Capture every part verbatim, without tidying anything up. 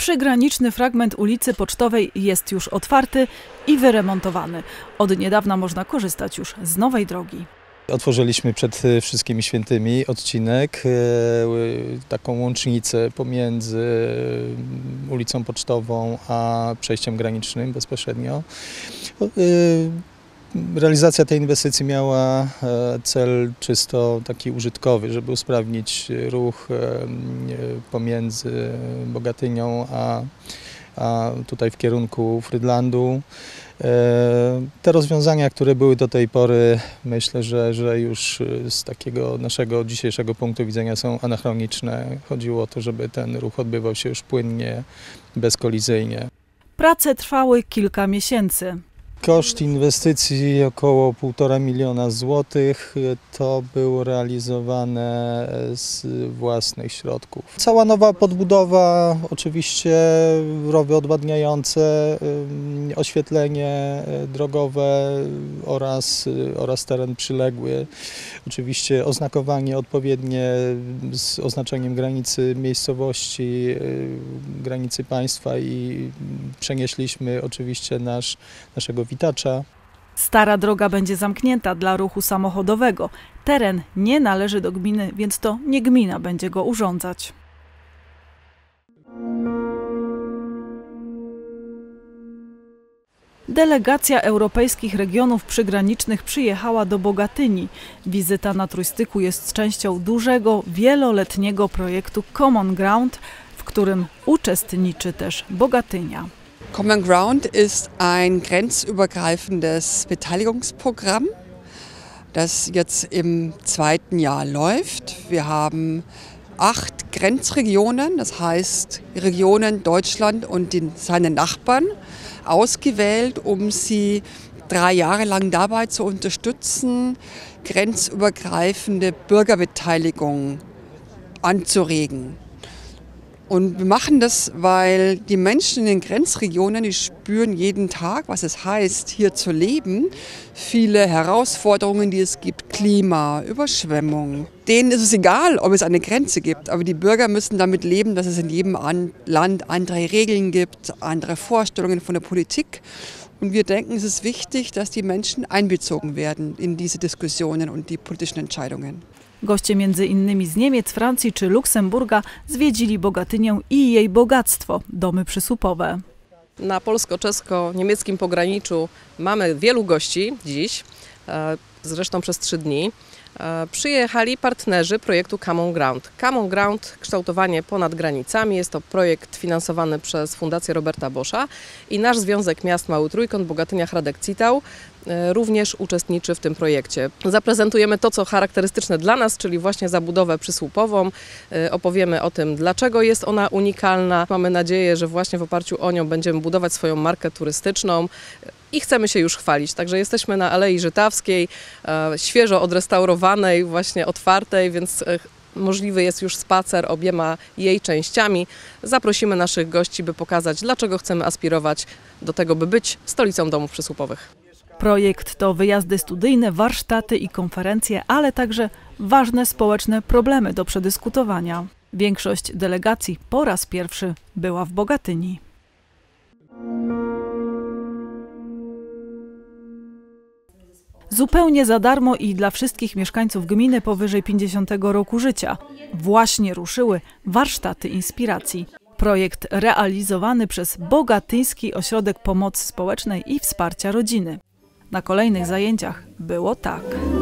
Przygraniczny fragment ulicy Pocztowej jest już otwarty i wyremontowany. Od niedawna można korzystać już z nowej drogi. Otworzyliśmy przed wszystkimi świętymi odcinek, taką łącznicę pomiędzy ulicą Pocztową a przejściem granicznym bezpośrednio. Realizacja tej inwestycji miała cel czysto taki użytkowy, żeby usprawnić ruch pomiędzy Bogatynią a, a tutaj w kierunku Frydlandu. Te rozwiązania, które były do tej pory, myślę, że, że już z takiego naszego dzisiejszego punktu widzenia są anachroniczne. Chodziło o to, żeby ten ruch odbywał się już płynnie, bezkolizyjnie. Prace trwały kilka miesięcy. Koszt inwestycji około półtora miliona złotych, to było realizowane z własnych środków. Cała nowa podbudowa, oczywiście rowy odwadniające, oświetlenie drogowe oraz, oraz teren przyległy. Oczywiście oznakowanie odpowiednie z oznaczeniem granicy miejscowości, granicy państwa i przenieśliśmy oczywiście nasz, naszego witacza. Stara droga będzie zamknięta dla ruchu samochodowego. Teren nie należy do gminy, więc to nie gmina będzie go urządzać. Delegacja europejskich regionów przygranicznych przyjechała do Bogatyni. Wizyta na Trójstyku jest częścią dużego, wieloletniego projektu Common Ground, w którym uczestniczy też Bogatynia. Common Ground ist ein grenzübergreifendes Beteiligungsprogramm, das jetzt im zweiten Jahr läuft. Wir haben acht Grenzregionen, das heißt Regionen Deutschland und den, seine Nachbarn, ausgewählt, um sie drei Jahre lang dabei zu unterstützen, grenzübergreifende Bürgerbeteiligung anzuregen. Und wir machen das, weil die Menschen in den Grenzregionen, die spüren jeden Tag, was es heißt, hier zu leben. Viele Herausforderungen, die es gibt, Klima, Überschwemmung. Denen ist es egal, ob es eine Grenze gibt, aber die Bürger müssen damit leben, dass es in jedem Land andere Regeln gibt, andere Vorstellungen von der Politik. Und wir denken, es ist wichtig, dass die Menschen einbezogen werden in diese Diskussionen und die politischen Entscheidungen. Goście między innymi z Niemiec, Francji czy Luksemburga zwiedzili Bogatynię i jej bogactwo, domy przysłupowe. Na polsko-czesko-niemieckim pograniczu mamy wielu gości dziś, zresztą przez trzy dni. Przyjechali partnerzy projektu Common Ground. Common Ground, kształtowanie ponad granicami, jest to projekt finansowany przez Fundację Roberta Boscha i nasz Związek Miast Mały Trójkąt Bogatynia Hradec-Citał również uczestniczy w tym projekcie. Zaprezentujemy to, co charakterystyczne dla nas, czyli właśnie zabudowę przysłupową. Opowiemy o tym, dlaczego jest ona unikalna. Mamy nadzieję, że właśnie w oparciu o nią będziemy budować swoją markę turystyczną i chcemy się już chwalić. Także jesteśmy na Alei Żytawskiej, świeżo odrestaurowanej, właśnie otwartej, więc możliwy jest już spacer obiema jej częściami. Zaprosimy naszych gości, by pokazać, dlaczego chcemy aspirować do tego, by być stolicą domów przysłupowych. Projekt to wyjazdy studyjne, warsztaty i konferencje, ale także ważne społeczne problemy do przedyskutowania. Większość delegacji po raz pierwszy była w Bogatyni. Zupełnie za darmo i dla wszystkich mieszkańców gminy powyżej pięćdziesiątego roku życia właśnie ruszyły warsztaty inspiracji. Projekt realizowany przez Bogatyński Ośrodek Pomocy Społecznej i Wsparcia Rodziny. Na kolejnych zajęciach było tak.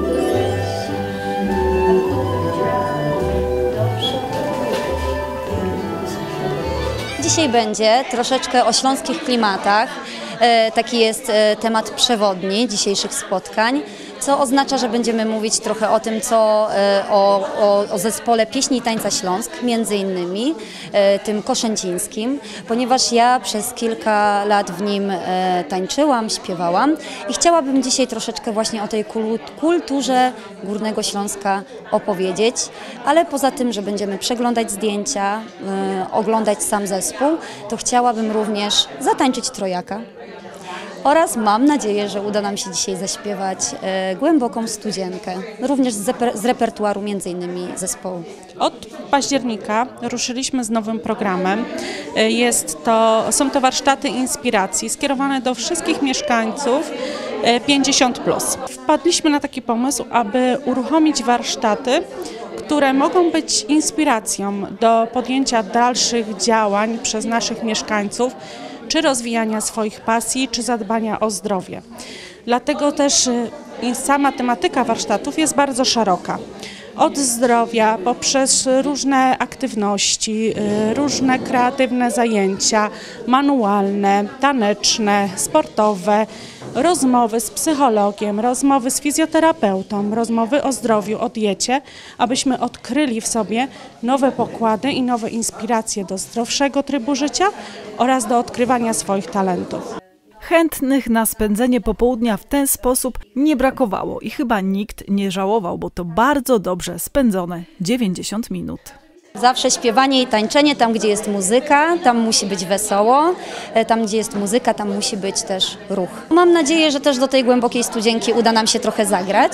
Dzisiaj będzie troszeczkę o śląskich klimatach. Taki jest temat przewodni dzisiejszych spotkań, co oznacza, że będziemy mówić trochę o tym, co o, o, o zespole Pieśni i Tańca Śląsk, między innymi tym koszęcińskim, ponieważ ja przez kilka lat w nim tańczyłam, śpiewałam i chciałabym dzisiaj troszeczkę właśnie o tej kulturze Górnego Śląska opowiedzieć, ale poza tym, że będziemy przeglądać zdjęcia, oglądać sam zespół, to chciałabym również zatańczyć trojaka. Oraz mam nadzieję, że uda nam się dzisiaj zaśpiewać e, głęboką studzienkę, również z, z repertuaru między innymi zespołu. Od października ruszyliśmy z nowym programem. Jest to, są to warsztaty inspiracji skierowane do wszystkich mieszkańców pięćdziesiąt plus. Wpadliśmy na taki pomysł, aby uruchomić warsztaty, które mogą być inspiracją do podjęcia dalszych działań przez naszych mieszkańców, czy rozwijania swoich pasji, czy zadbania o zdrowie. Dlatego też sama tematyka warsztatów jest bardzo szeroka. Od zdrowia, poprzez różne aktywności, różne kreatywne zajęcia, manualne, taneczne, sportowe, rozmowy z psychologiem, rozmowy z fizjoterapeutą, rozmowy o zdrowiu, o diecie, abyśmy odkryli w sobie nowe pokłady i nowe inspiracje do zdrowszego trybu życia oraz do odkrywania swoich talentów. Chętnych na spędzenie popołudnia w ten sposób nie brakowało i chyba nikt nie żałował, bo to bardzo dobrze spędzone dziewięćdziesiąt minut. Zawsze śpiewanie i tańczenie, tam gdzie jest muzyka, tam musi być wesoło, tam gdzie jest muzyka, tam musi być też ruch. Mam nadzieję, że też do tej głębokiej studzienki uda nam się trochę zagrać,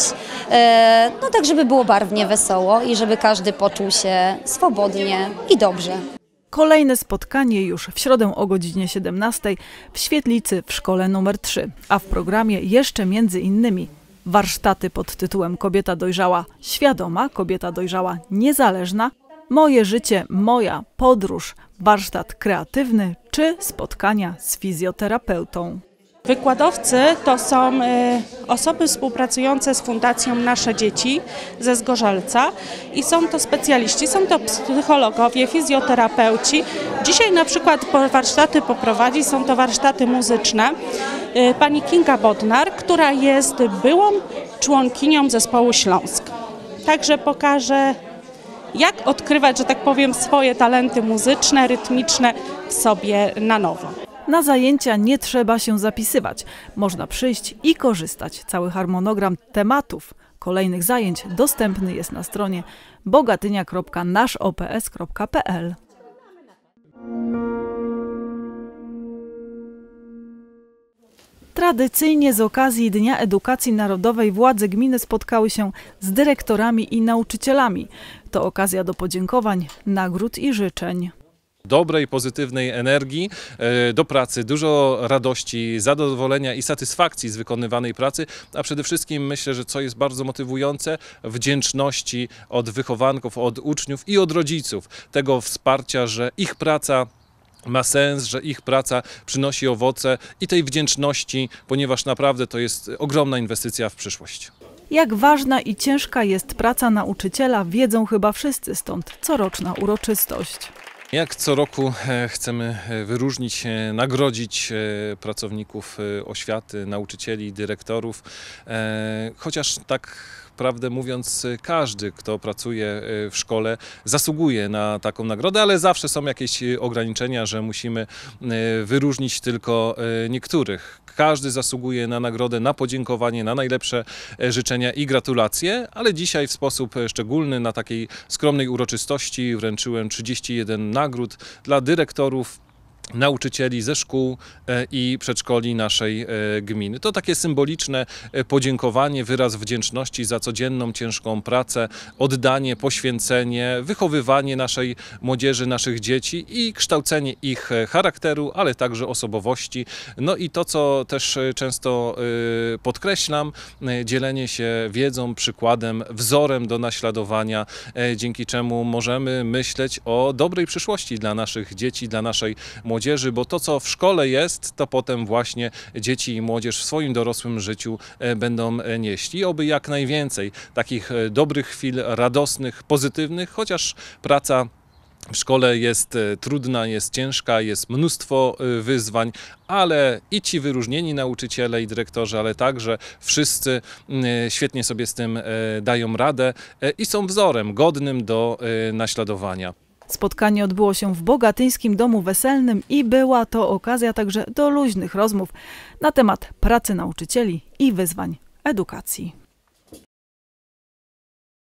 no tak żeby było barwnie, wesoło i żeby każdy poczuł się swobodnie i dobrze. Kolejne spotkanie już w środę o godzinie siedemnastej w Świetlicy w szkole numer trzy, a w programie jeszcze między innymi warsztaty pod tytułem Kobieta dojrzała świadoma, kobieta dojrzała niezależna, Moje życie, moja podróż, warsztat kreatywny czy spotkania z fizjoterapeutą. Wykładowcy to są y, osoby współpracujące z Fundacją Nasze Dzieci ze Zgorzelca i są to specjaliści, są to psychologowie, fizjoterapeuci. Dzisiaj na przykład warsztaty poprowadzi, są to warsztaty muzyczne. Y, pani Kinga Bodnar, która jest byłą członkinią zespołu Śląsk. Także pokaże, jak odkrywać, że tak powiem, swoje talenty muzyczne, rytmiczne w sobie na nowo. Na zajęcia nie trzeba się zapisywać. Można przyjść i korzystać. Cały harmonogram tematów kolejnych zajęć dostępny jest na stronie bogatynia kropka nasz o p s kropka p l. Tradycyjnie z okazji Dnia Edukacji Narodowej władze gminy spotkały się z dyrektorami i nauczycielami. To okazja do podziękowań, nagród i życzeń. Dobrej, pozytywnej energii do pracy, dużo radości, zadowolenia i satysfakcji z wykonywanej pracy, a przede wszystkim myślę, że co jest bardzo motywujące, wdzięczności od wychowanków, od uczniów i od rodziców, tego wsparcia, że ich praca ma sens, że ich praca przynosi owoce i tej wdzięczności, ponieważ naprawdę to jest ogromna inwestycja w przyszłość. Jak ważna i ciężka jest praca nauczyciela, wiedzą chyba wszyscy, stąd coroczna uroczystość. Jak co roku chcemy wyróżnić, nagrodzić pracowników oświaty, nauczycieli, dyrektorów, chociaż tak prawdę mówiąc każdy, kto pracuje w szkole, zasługuje na taką nagrodę, ale zawsze są jakieś ograniczenia, że musimy wyróżnić tylko niektórych. Każdy zasługuje na nagrodę, na podziękowanie, na najlepsze życzenia i gratulacje, ale dzisiaj w sposób szczególny na takiej skromnej uroczystości wręczyłem trzydzieści jeden nagród dla dyrektorów, nauczycieli ze szkół i przedszkoli naszej gminy. To takie symboliczne podziękowanie, wyraz wdzięczności za codzienną, ciężką pracę, oddanie, poświęcenie, wychowywanie naszej młodzieży, naszych dzieci i kształcenie ich charakteru, ale także osobowości. No i to, co też często podkreślam, dzielenie się wiedzą, przykładem, wzorem do naśladowania, dzięki czemu możemy myśleć o dobrej przyszłości dla naszych dzieci, dla naszej młodzieży. Młodzieży, bo to, co w szkole jest, to potem właśnie dzieci i młodzież w swoim dorosłym życiu będą nieśli. Oby jak najwięcej takich dobrych chwil, radosnych, pozytywnych, chociaż praca w szkole jest trudna, jest ciężka, jest mnóstwo wyzwań, ale i ci wyróżnieni nauczyciele i dyrektorzy, ale także wszyscy świetnie sobie z tym dają radę i są wzorem godnym do naśladowania. Spotkanie odbyło się w Bogatyńskim Domu Weselnym i była to okazja także do luźnych rozmów na temat pracy nauczycieli i wyzwań edukacji.